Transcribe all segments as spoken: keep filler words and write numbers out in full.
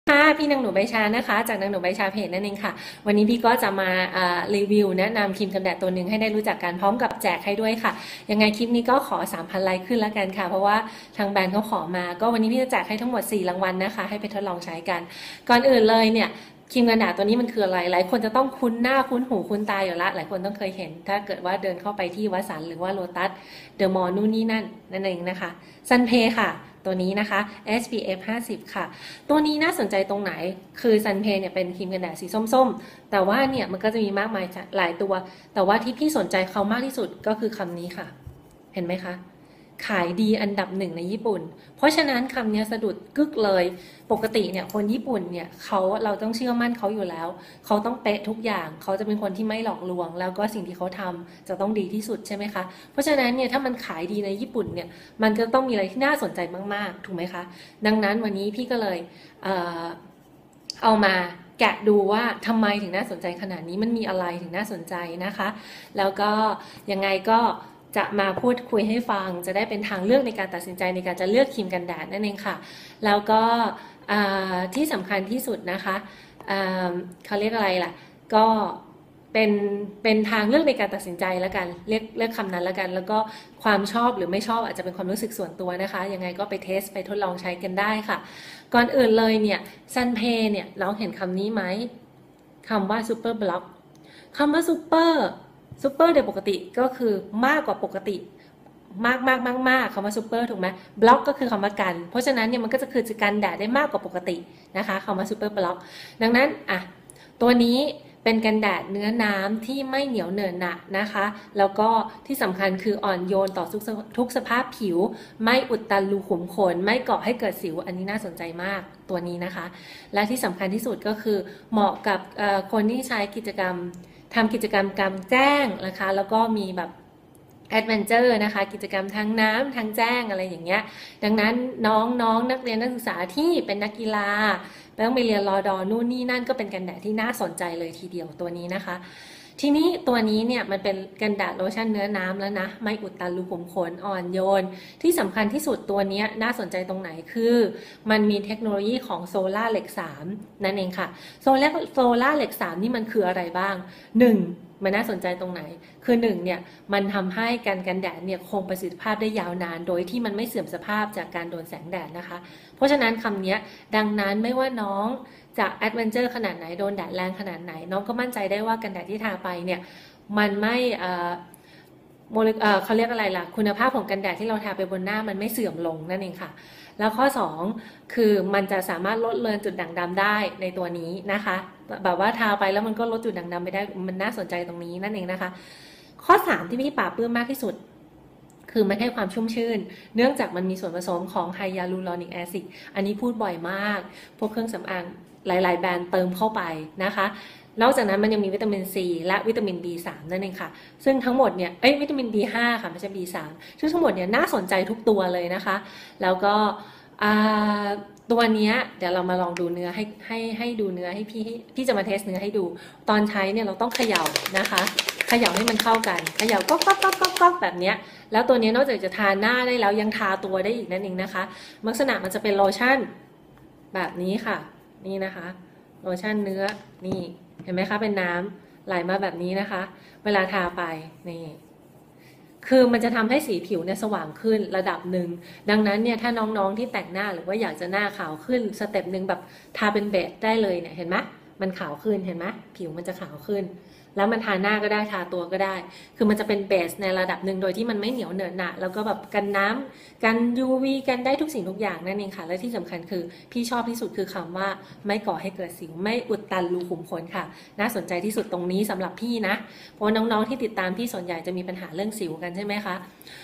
ค่ะพี่นางหนูใบชานะคะจากนางหนูใบชาเพจนั่นเองค่ะวันนี้พี่ก็จะมารีวิวแนะนำครีมกันแดดตัวหนึ่งให้ได้รู้จักกันพร้อมกับแจกให้ด้วยค่ะยังไงคลิปนี้ก็ขอ สามพัน ไลค์ขึ้นแล้วกันค่ะเพราะว่าทางแบรนด์เขาขอมาก็วันนี้พี่จะแจกให้ทั้งหมดสี่รางวัลนะคะให้ไปทดลองใช้กันก่อนอื่นเลยเนี่ยครีมกันแดดตัวนี้มันคืออะไรหลายคนจะต้องคุ้นหน้าคุ้นหูคุ้นตาอยู่ละหลายคนต้องเคยเห็นถ้าเกิดว่าเดินเข้าไปที่วัสันหรือว่าโลตัสเดอะมอลล์นู่นนี่นั่นนั่นเองนะคะซันเพค่ะตัวนี้นะคะ เอส พี เอฟ ห้าสิบ ค่ะตัวนี้น่าสนใจตรงไหนคือซันเพเนี่ยเป็นครีมกันแดดสีส้มๆแต่ว่าเนี่ยมันก็จะมีมากมายหลายตัวแต่ว่าที่พี่สนใจเขามากที่สุดก็คือคำนี้ค่ะเห็นไหมคะขายดีอันดับหนึ่งในญี่ปุ่นเพราะฉะนั้นคำนี้สะดุดกึกเลยปกติเนี่ยคนญี่ปุ่นเนี่ยเขาเราต้องเชื่อมั่นเขาอยู่แล้วเขาต้องเป๊ะทุกอย่างเขาจะเป็นคนที่ไม่หลอกลวงแล้วก็สิ่งที่เขาทำจะต้องดีที่สุดใช่ไหมคะเพราะฉะนั้นเนี่ยถ้ามันขายดีในญี่ปุ่นเนี่ยมันก็ต้องมีอะไรที่น่าสนใจมากๆถูกไหมคะดังนั้นวันนี้พี่ก็เลยเอ่อเอามาแกะดูว่าทำไมถึงน่าสนใจขนาดนี้มันมีอะไรถึงน่าสนใจนะคะแล้วก็ยังไงก็จะมาพูดคุยให้ฟังจะได้เป็นทางเลือกในการตัดสินใจในการจะเลือกครีมกันแดดนั่นเองค่ะแล้วก็ที่สำคัญที่สุดนะคะเขาเรียกอะไรล่ะก็เป็นเป็นทางเลือกในการตัดสินใจแล้วกันเรียกเรียกคำนั้นแล้วกันแล้วก็ความชอบหรือไม่ชอบอาจจะเป็นความรู้สึกส่วนตัวนะคะยังไงก็ไปเทสไปทดลองใช้กันได้ค่ะก่อนอื่นเลยเนี่ยซันเพเนี่ยน้องเห็นคำนี้ไหมคำว่าซูเปอร์บล็อกคำว่าซูเปอร์ซูเปอร์โดยปกติก็คือมากกว่าปกติมากมากมากมากคำว่าซูเปอร์ถูกไหมบล็อกก็คือคำว่ากันเพราะฉะนั้นเนี่ยมันก็จะคือจะกันแดดได้มากกว่าปกตินะคะคำว่าซูเปอร์บล็อกดังนั้นอ่ะตัวนี้เป็นกันแดดเนื้อน้ำที่ไม่เหนียวเหนอะหนะนะคะแล้วก็ที่สำคัญคืออ่อนโยนต่อทุกสภาพผิวไม่อุดตันรูขุมขนไม่ก่อให้เกิดสิวอันนี้น่าสนใจมากตัวนี้นะคะและที่สำคัญที่สุดก็คือเหมาะกับคนที่ใช้กิจกรรมทำกิจกรรมกลางแจ้งนะคะแล้วก็มีแบบแอดเวนเจอร์นะคะกิจกรรมทางน้ำทางแจ้งอะไรอย่างเงี้ยดังนั้นน้องๆ นนักเรียนนักศึกษาที่เป็นนักกีฬาต้องไปเรียนรอดอนู่นนี่นั่นก็เป็นกันแดดที่น่าสนใจเลยทีเดียวตัวนี้นะคะทีนี้ตัวนี้เนี่ยมันเป็นกันแดดโลชั่นเนื้อน้ำแล้วนะไม่อุดตันรูขุมขนอ่อนโยนที่สำคัญที่สุดตัวนี้น่าสนใจตรงไหนคือมันมีเทคโนโลยีของโซล่าเหล็กสามนั่นเองค่ะโซล่าโซล่าเหล็กสามนี่มันคืออะไรบ้างหนึ่งมันน่าสนใจตรงไหนคือหนึ่งเนี่ยมันทำให้การกันแดดเนี่ยคงประสิทธิภาพได้ยาวนานโดยที่มันไม่เสื่อมสภาพจากการโดนแสงแดดนะคะเพราะฉะนั้นคำนี้ดังนั้นไม่ว่าน้องจะแอดเวนเจอร์ขนาดไหนโดนแดดแรงขนาดไหนน้องก็มั่นใจได้ว่ากันแดดที่ทาไปเนี่ยมันไม่โมเลกุลเขาเรียกอะไรล่ะคุณภาพของกันแดดที่เราทาไปบนหน้ามันไม่เสื่อมลงนั่นเองค่ะแล้วข้อสองคือมันจะสามารถลดเลือนจุดด่างดำได้ในตัวนี้นะคะแบบว่าทาไปแล้วมันก็ลดจุดด่างดำไปได้มันน่าสนใจตรงนี้นั่นเองนะคะข้อสามที่พี่ปราบปลื้มมากที่สุดคือมันให้ความชุ่มชื่นเนื่องจากมันมีส่วนผสมของไฮยาลูรอนิกแอซิดอันนี้พูดบ่อยมากพวกเครื่องสำอางหลายๆแบรนด์เติมเข้าไปนะคะนอกจากนั้นมันยังมีวิตามินซีและวิตามิน บี สาม นั่นเองค่ะซึ่งทั้งหมดเนี่ยเอ้ยวิตามิน บี ห้า ค่ะไม่ใช่ บี สาม ซึ่งทั้งหมดเนี่ยน่าสนใจทุกตัวเลยนะคะแล้วก็ตัวนี้เดี๋ยวเรามาลองดูเนื้อให้ให้ให้ดูเนื้อให้พี่พี่จะมาเทสเนื้อให้ดูตอนใช้เนี่ยเราต้องเขย่านะคะเขย่าให้มันเข้ากันเขย่าก๊อกก๊อกก๊อกก๊อกก๊อกแบบนี้แล้วตัวนี้นอกจากจะทาหน้าได้แล้วยังทาตัวได้อีกนั่นเองนะคะลักษณะมันจะเป็นโลชั่นแบบนี้ค่ะนี่นะคะโลชั่นเนื้อนี่เห็นไหมคะเป็นน้ำไหลมาแบบนี้นะคะเวลาทาไปนี่คือมันจะทำให้สีผิวเนี่ยสว่างขึ้นระดับหนึ่งดังนั้นเนี่ยถ้าน้องๆที่แต่งหน้าหรือว่าอยากจะหน้าขาวขึ้นสเต็ปหนึ่งแบบทาเป็นเบสได้เลยเนี่ยเห็นไหมมันขาวขึ้นเห็นไหมผิวมันจะขาวขึ้นแล้วมันทาหน้าก็ได้ทาตัวก็ได้คือมันจะเป็นเบสในระดับหนึ่งโดยที่มันไม่เหนียวเหนอะหนะแล้วก็แบบกันน้ำกัน ยู วี กันได้ทุกสิ่งทุกอย่างนั่นเองค่ะและที่สำคัญคือพี่ชอบที่สุดคือคำว่าไม่ก่อให้เกิดสิวไม่อุดตันรูขุมขนค่ะน่าสนใจที่สุดตรงนี้สำหรับพี่นะเพราะน้องๆที่ติดตามพี่ส่วนใหญ่จะมีปัญหาเรื่องสิวกันใช่ไหมคะ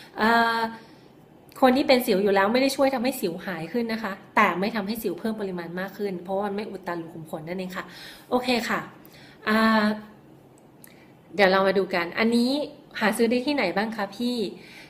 คนที่เป็นสิวอยู่แล้วไม่ได้ช่วยทำให้สิวหายขึ้นนะคะแต่ไม่ทำให้สิวเพิ่มปริมาณมากขึ้นเพราะว่ามันไม่อุดตันรูขุมขนนั่นเองค่ะโอเคค่ะเดี๋ยวเรามาดูกันอันนี้หาซื้อได้ที่ไหนบ้างคะพี่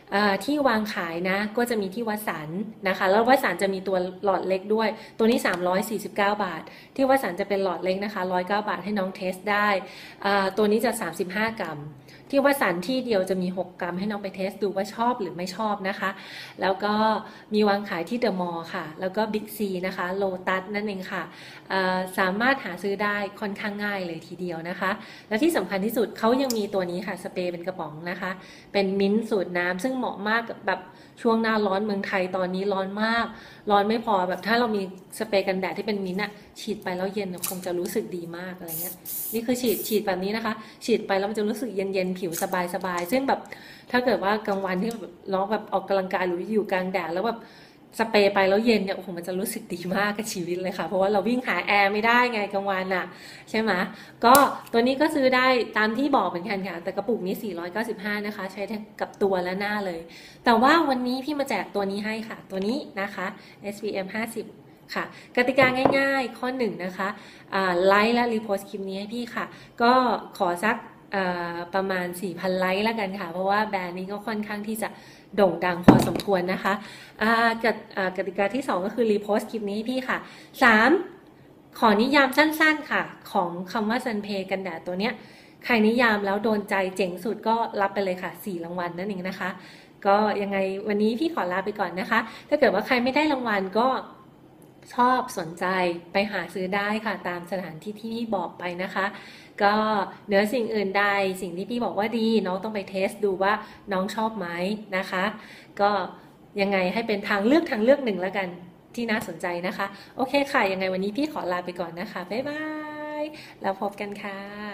ที่วางขายนะก็จะมีที่วัดสันนะคะแล้ววัดสันจะมีตัวหลอดเล็กด้วยตัวนี้สามร้อยสี่สิบเก้าบาทที่วัดสันจะเป็นหลอดเล็กนะคะหนึ่งร้อยเก้าบาทให้น้องเทสได้ตัวนี้จะสามสิบห้ากรัมที่วัดสันที่เดียวจะมีหกกรัมให้น้องไปเทสดูว่าชอบหรือไม่ชอบนะคะแล้วก็มีวางขายที่เดอะมอลล์ค่ะแล้วก็บิ๊กซีนะคะโลตัสนั่นเองค่ะสามารถหาซื้อได้ค่อนข้างง่ายเลยทีเดียวนะคะและที่สำคัญที่สุดเขายังมีตัวนี้ค่ะสเปรย์เป็นกระป๋องนะคะเป็นมิ้นท์สูตรน้ำซึ่งเหมาะมากกับแบบช่วงหน้าร้อนเมืองไทยตอนนี้ร้อนมากร้อนไม่พอแบบถ้าเรามีสเปรย์กันแดดที่เป็นมิ้นท์อะฉีดไปแล้วเย็นคงจะรู้สึกดีมากอะไรเงี้ยนี่คือฉีดฉีดแบบนี้นะคะฉีดไปแล้วมันจะรู้สึกเย็นเย็นผิวสบายสบายซึ่งแบบถ้าเกิดว่ากลางวันที่แบบน้องแบบออกกำลังกายหรืออยู่กลางแดดแล้วแบบสเปรย์ไปแล้วเย็นเนี่ยโอ้โหมันจะรู้สึกดีมากกับชีวิตเลยค่ะเพราะว่าเราวิ่งหาแอร์ไม่ได้ไงกลางวันอ่ะใช่ไหมก็ตัวนี้ก็ซื้อได้ตามที่บอกเหมือนกันค่ะแต่กระปุกนี้สี่ร้อยเก้าสิบห้านะคะใช้กับตัวและหน้าเลยแต่ว่าวันนี้พี่มาแจกตัวนี้ให้ค่ะตัวนี้นะคะ เอส พี เอ็ม ห้าสิบค่ะกติกาง่ายๆข้อหนึ่งนะคะไลค์และรีโพสต์คลิปนี้ให้พี่ค่ะก็ขอสักประมาณ สี่พัน ไลค์แล้วกันค่ะเพราะว่าแบรนด์นี้ก็ค่อนข้างที่จะโด่งดังพอสมควรนะคะกติกาที่สองก็คือรีโพสต์คลิปนี้ให้พี่ค่ะสามขอนิยามสั้นๆค่ะของคำว่าซันเพกันแดดตัวเนี้ยใครนิยามแล้วโดนใจเจ๋งสุดก็รับไปเลยค่ะสี่รางวัลนั่นเองนะคะก็ยังไงวันนี้พี่ขอลาไปก่อนนะคะถ้าเกิดว่าใครไม่ได้รางวัลก็ชอบสนใจไปหาซื้อได้ค่ะตามสถานที่ที่พี่บอกไปนะคะก็เหนือสิ่งอื่นใดสิ่งที่พี่บอกว่าดีน้องต้องไปเทสดูว่าน้องชอบไหมนะคะก็ยังไงให้เป็นทางเลือกทางเลือกหนึ่งแล้วกันที่น่าสนใจนะคะโอเคค่ะยังไงวันนี้พี่ขอลาไปก่อนนะคะบ๊ายบายแล้วพบกันค่ะ